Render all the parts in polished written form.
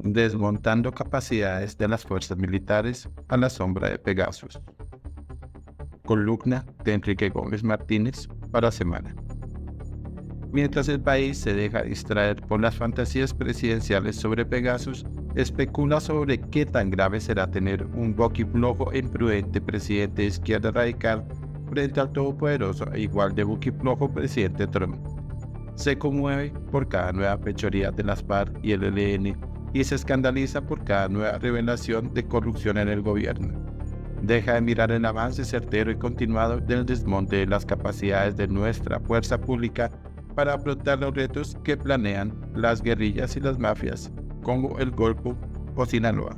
desmontando capacidades de las fuerzas militares a la sombra de Pegasus. Columna de Enrique Gómez Martínez para Semana. Mientras el país se deja distraer por las fantasías presidenciales sobre Pegasus, especula sobre qué tan grave será tener un boquiflojo e imprudente presidente de izquierda radical frente al todopoderoso e igual de boquiflojo presidente Trump. Se conmueve por cada nueva fechoría de las FARC y el ELN y se escandaliza por cada nueva revelación de corrupción en el gobierno. Deja de mirar el avance certero y continuado del desmonte de las capacidades de nuestra fuerza pública para afrontar los retos que planean las guerrillas y las mafias, como el Golfo o Sinaloa.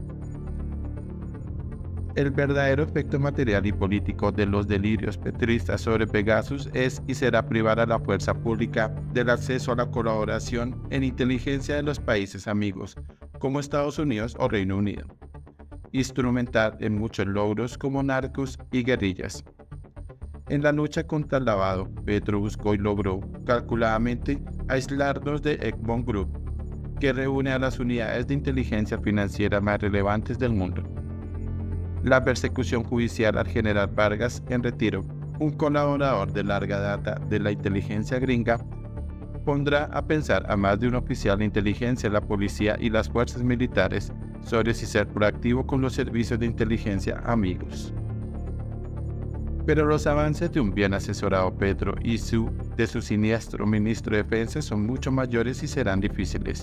El verdadero efecto material y político de los delirios petristas sobre Pegasus es y será privar a la fuerza pública del acceso a la colaboración en inteligencia de los países amigos, como Estados Unidos o Reino Unido. Instrumental en muchos logros como narcos y guerrillas. En la lucha contra el lavado, Petro buscó y logró, calculadamente, aislarnos de Egmont Group, que reúne a las unidades de inteligencia financiera más relevantes del mundo. La persecución judicial al general Vargas en retiro, un colaborador de larga data de la inteligencia gringa, pondrá a pensar a más de un oficial de inteligencia, la policía y las fuerzas militares sobre si ser proactivo con los servicios de inteligencia amigos. Pero los avances de un bien asesorado Petro y de su siniestro ministro de Defensa son mucho mayores y serán difíciles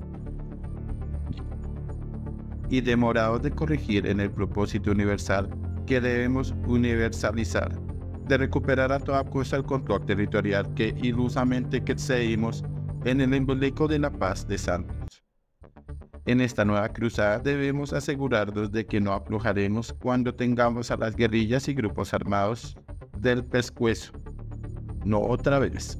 y demorados de corregir en el propósito universal que debemos universalizar, de recuperar a toda costa el control territorial que ilusamente excedimos en el embeleco de la paz de Santos. En esta nueva cruzada debemos asegurarnos de que no aflojaremos cuando tengamos a las guerrillas y grupos armados del pescuezo. No otra vez.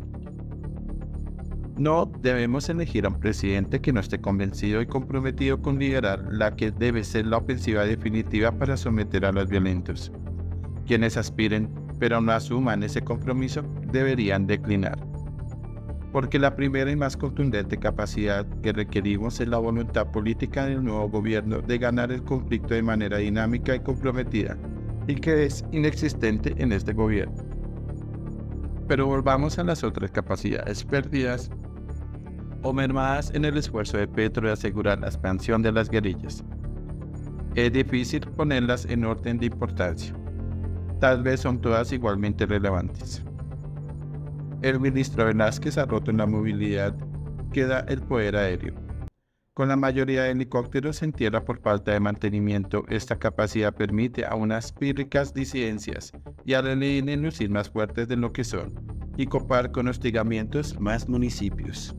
No debemos elegir a un presidente que no esté convencido y comprometido con liderar la que debe ser la ofensiva definitiva para someter a los violentos. Quienes aspiren, pero no asuman ese compromiso, deberían declinar. Porque la primera y más contundente capacidad que requerimos es la voluntad política del nuevo gobierno de ganar el conflicto de manera dinámica y comprometida, y que es inexistente en este gobierno. Pero volvamos a las otras capacidades perdidas o mermadas en el esfuerzo de Petro de asegurar la expansión de las guerrillas. Es difícil ponerlas en orden de importancia. Tal vez son todas igualmente relevantes. El ministro Velázquez ha roto en la movilidad que da el poder aéreo. Con la mayoría de helicópteros en tierra por falta de mantenimiento, esta capacidad permite a unas pírricas disidencias y al ELN lucir más fuertes de lo que son y copar con hostigamientos más municipios.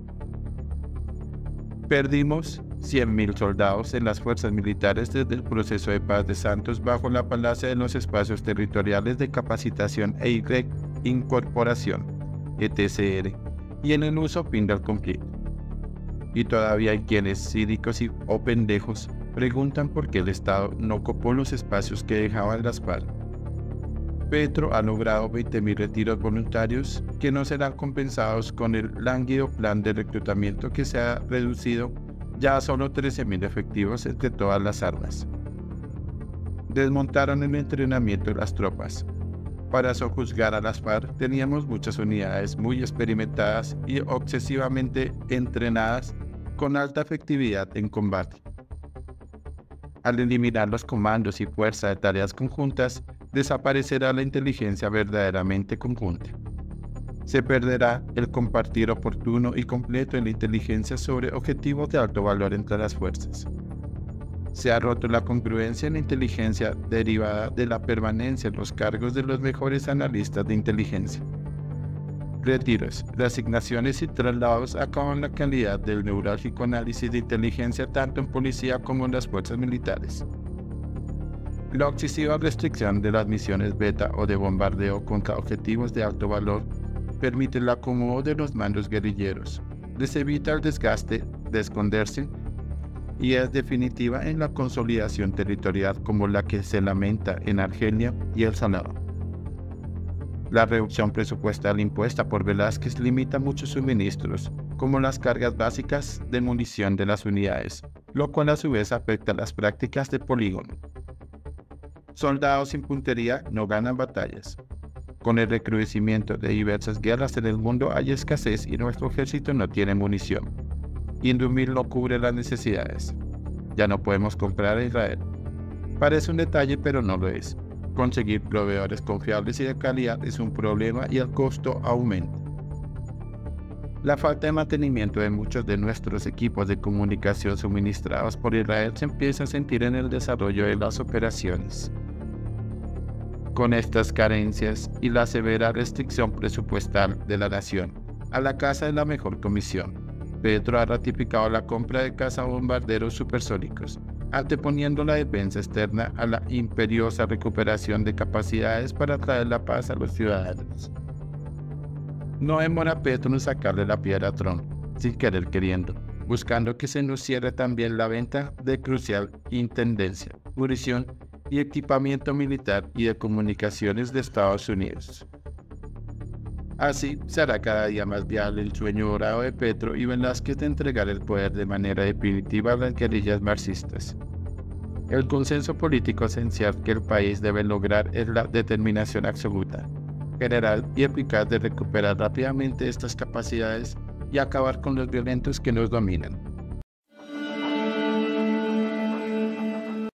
Perdimos 100.000 soldados en las fuerzas militares desde el proceso de paz de Santos bajo la falacia de los espacios territoriales de capacitación e incorporación, ETCR, y en el uso fin del conflicto. Y todavía hay quienes, cínicos o pendejos, preguntan por qué el Estado no copó los espacios que dejaban las FARC. Petro ha logrado 20.000 retiros voluntarios que no serán compensados con el lánguido plan de reclutamiento que se ha reducido ya a solo 13.000 efectivos entre todas las armas. Desmontaron el entrenamiento de las tropas. Para sojuzgar a las FARC teníamos muchas unidades muy experimentadas y obsesivamente entrenadas con alta efectividad en combate. Al eliminar los comandos y fuerza de tareas conjuntas, desaparecerá la inteligencia verdaderamente conjunta. Se perderá el compartir oportuno y completo en la inteligencia sobre objetivos de alto valor entre las fuerzas. Se ha roto la congruencia en la inteligencia derivada de la permanencia en los cargos de los mejores analistas de inteligencia. Retiros, reasignaciones y traslados acaban la calidad del neurálgico análisis de inteligencia tanto en policía como en las fuerzas militares. La excesiva restricción de las misiones beta o de bombardeo contra objetivos de alto valor permite el acomodo de los mandos guerrilleros, les evita el desgaste de esconderse y es definitiva en la consolidación territorial como la que se lamenta en Argelia y El Salvador. La reducción presupuestal impuesta por Velázquez limita muchos suministros, como las cargas básicas de munición de las unidades, lo cual a su vez afecta las prácticas de polígono. Soldados sin puntería no ganan batallas. Con el recrudecimiento de diversas guerras en el mundo hay escasez y nuestro ejército no tiene munición. Indumil no cubre las necesidades. Ya no podemos comprar a Israel. Parece un detalle, pero no lo es. Conseguir proveedores confiables y de calidad es un problema y el costo aumenta. La falta de mantenimiento de muchos de nuestros equipos de comunicación suministrados por Israel se empieza a sentir en el desarrollo de las operaciones. Con estas carencias y la severa restricción presupuestal de la nación, a la caza de la mejor comisión, Petro ha ratificado la compra de cazabombarderos supersónicos, anteponiendo la defensa externa a la imperiosa recuperación de capacidades para traer la paz a los ciudadanos. No demora Petro en sacarle la piedra a Trump, sin querer queriendo, buscando que se nos cierre también la venta de crucial intendencia, munición y equipamiento militar y de comunicaciones de Estados Unidos. Así será cada día más viable el sueño dorado de Petro y Velázquez de entregar el poder de manera definitiva a las guerrillas marxistas. El consenso político esencial que el país debe lograr es la determinación absoluta, general y eficaz de recuperar rápidamente estas capacidades y acabar con los violentos que nos dominan.